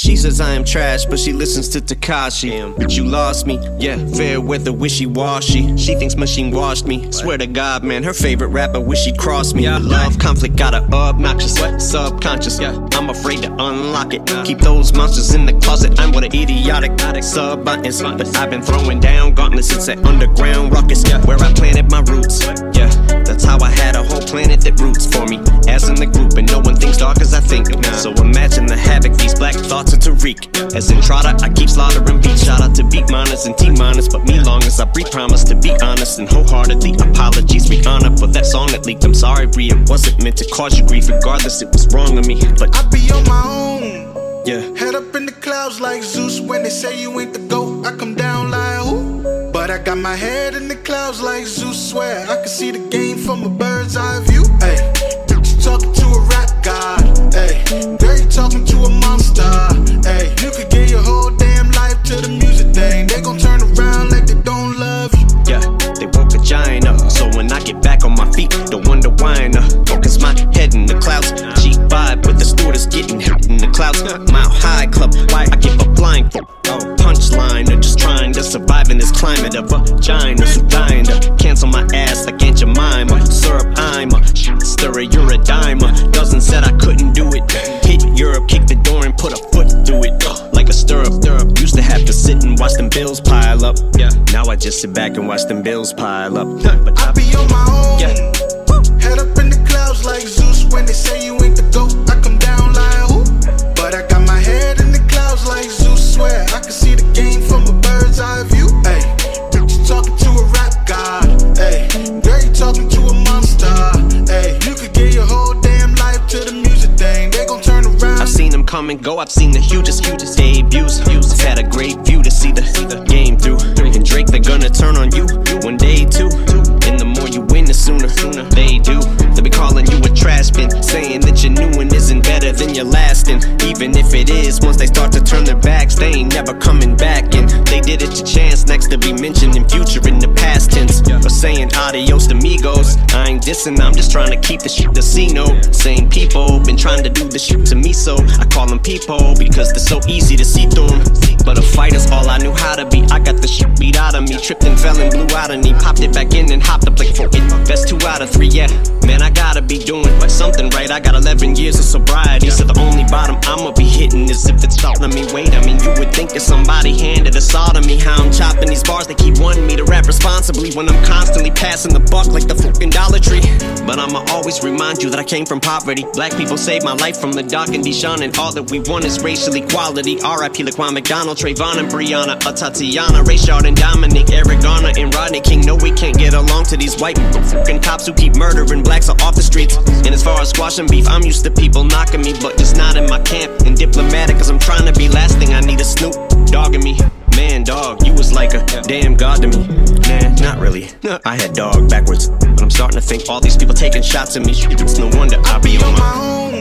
She says I am trash, but she listens to Tekashi. But you lost me, yeah, fair weather wishy-washy. She thinks machine washed me. Swear to God, man, her favorite rapper wish she'd cross me. Love conflict got her obnoxious, subconscious. I'm afraid to unlock it. Keep those monsters in the closet. I'm what an idiotic savant is. But I've been throwing down gauntlets since that underground ruckus, where I planted my roots. Yeah, that's how I had a whole planet that roots for me, as in the group, and no one thinks dark as I think. So imagine the havoc these black thoughts are to wreak. As in Trotter, I keep slaughterin beats. Shout out to beat miners and T-miners, but me long as I breathe, promise to be honest and wholeheartedly. Apologies, we honor for that song that leaked. I'm sorry, Bree, it wasn't meant to cause you grief. Regardless, it was wrong of me, but I be on my own. Yeah, head up in the clouds like Zeus. When they say you ain't the GOAT, I come down like who? But I got my head in the clouds like Zeus. Swear I can see the game from a bird's eye view. Hey, you talking to a rap god. Hey, girl, you talking to a monster. Hey, you could give your whole damn life to the music thing. They gon' turn around like they don't love you. Yeah, they woke a giant up. So when I get back on my feet, don't wonder why I focus my head in the clouds. Cheap vibe with the stewardess getting hit in the clouds. Mile high club, why I give a blindfold? Punchline, or just trying to survive in this climate of vaginas who dying to cancel my ass like Aunt Jemima. Syrup, I'm a stirrer, you're a dimer. Dozen said I couldn't do it. Hit Europe, kick the door and put a foot through it. Like a stirrup. Used to have to sit and watch them bills pile up. Yeah, now I just sit back and watch them bills pile up. But I be on my own. Yeah. Head up in the clouds like Zeus. When they say you ain't the GOAT, I come down like who? But I got my head in the clouds like Zeus. Swear I can see the game from a bird's eye view. Hey, you talking to a rap god. Hey, girl, you talking to a monster. Hey, you could give your whole damn life to the music thing. They gon' turn around. I've seen them come and go. I've seen the hugest debuts. I've had a great view to see the game through. And Drake, they're gonna turn on you one day too. And the more you win, the sooner they do. They'll be calling you a trash bin, saying that your new one isn't better than your last. And even if it is, once they start to turn their backs, they ain't never coming back. And they did it to chance next to be mentioned in future in the past tense. Or saying adios to amigos. I ain't dissing, I'm just trying to keep the shit the C-note. Same people been trying to do the shit to me, so I call them people because they're so easy to see through them. But a fighter's all I knew how to be. I got the shit beat out of me. Tripped and fell and blew out of me. Popped it back in and hopped up like for it. Best 2 out of 3, yeah. Man, I gotta be doing something right. I got 11 years of sobriety, so the only bottom I'ma be hitting is if it's thought of me. Wait, I mean, you would think that somebody handed a saw to me. How I'm chopping these bars, they keep wanting me to rap responsibly when I'm constantly passing the buck like the fucking Dollar Tree. But I'ma always remind you that I came from poverty. Black people saved my life from the dark and Deshaun, and all that we want is racial equality. R.I.P. Laquan McDonald, Trayvon and Brianna, Tatiana, Rayshard and Dominic, Eric Garner and Rodney King. No, we can't get along to these white fucking cops who keep murdering blacks off the streets. And as far as squashing beef, I'm used to people knocking me, but just not in my camp. And diplomatic, cause I'm trying to be last thing I need a Snoop dogging me. Man, dog, you was like a damn god to me. Nah, not really. I had dog backwards. But I'm starting to think all these people taking shots at me. It's no wonder I be on my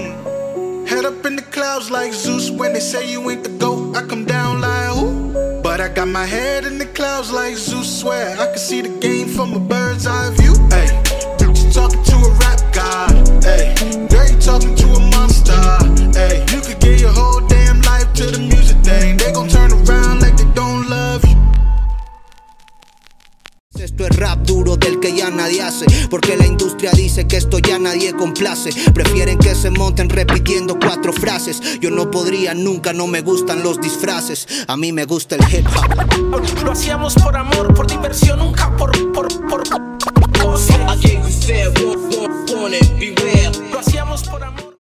own. Head up in the clouds like Zeus. When they say you ain't the GOAT, I come down like who? But I got my head in the clouds like Zeus. Swear I can see the game from a bird's eye view. Hey, you talking to a rap god. Hey, girl, you talking to a monster. Hey, you could give your whole damn life to the music thing. They gon' turn around like they don't love you. Esto es rap duro del que ya nadie hace, porque la industria dice que esto ya nadie complace. Prefieren que se monten repitiendo 4 frases. Yo no podría nunca, no me gustan los disfraces. A mí me gusta el hip hop. Lo hacíamos por amor, por diversión, un